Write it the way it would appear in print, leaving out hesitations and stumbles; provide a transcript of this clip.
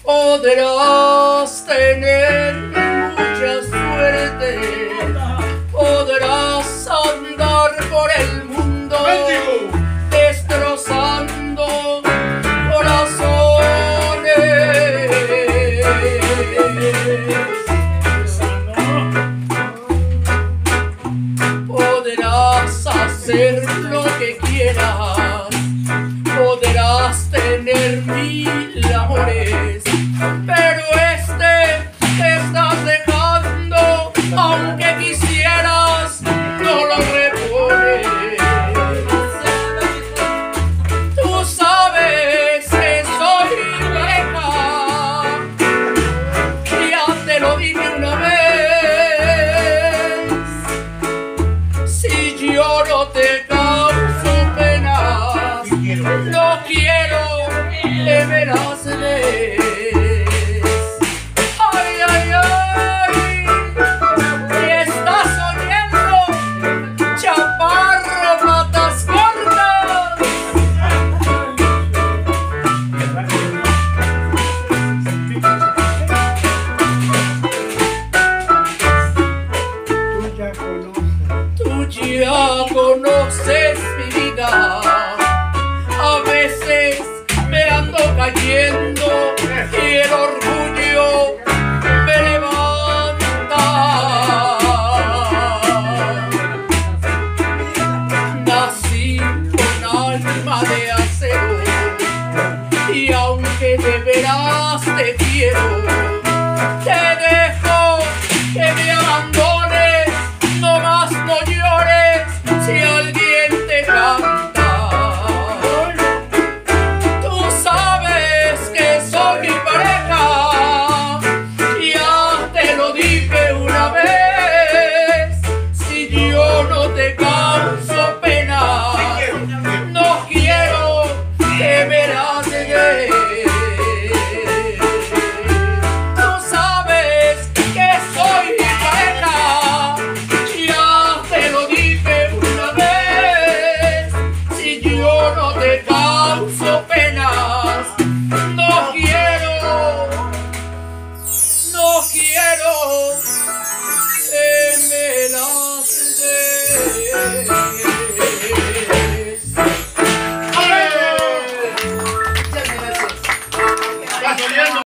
Podrás tener mucha suerte, podrás andar por el mundo destrozando corazones. Podrás hacer lo que quieras, podrás tener 1000 amores, pero te estás dejando, aunque quisieras, no lo repones. Tú sabes que soy pareja, ya te lo dije una vez. Si yo no te causo penas, no quiero que me las des. Ay, ay, ay, y estás oyendo, chaparro, patas cortas. Tú ya conoces mi vida. A veces me ando cayendo y el orgullo me levanta. Nací con alma de acero y aunque de veras te quiero, te dejo que me abandones. No más no llores si alguien te canta. Tú sabes que soy mi pareja, ya te lo dije una vez. Si yo no te causo pena, no quiero que me las des. Tú sabes que soy mi pareja, ya te lo dije una vez. Si yo no te causo penas, no quiero que me las des. ¡Ale! Muchas gracias.